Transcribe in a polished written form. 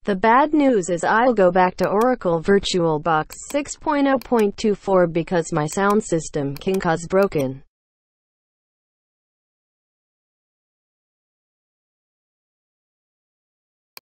The bad news is I'll go back to Oracle Virtualbox 6.0.24 because my sound system can cause broken